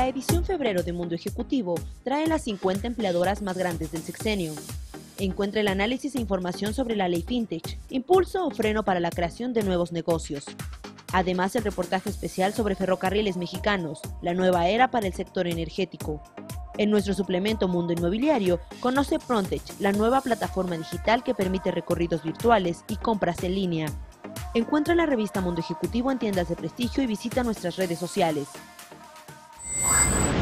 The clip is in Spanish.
La edición febrero de Mundo Ejecutivo trae las 50 empleadoras más grandes del sexenio. Encuentra el análisis e información sobre la ley Fintech, impulso o freno para la creación de nuevos negocios. Además, el reportaje especial sobre ferrocarriles mexicanos, la nueva era para el sector energético. En nuestro suplemento Mundo Inmobiliario, conoce Frontech, la nueva plataforma digital que permite recorridos virtuales y compras en línea. Encuentra la revista Mundo Ejecutivo en tiendas de prestigio y visita nuestras redes sociales.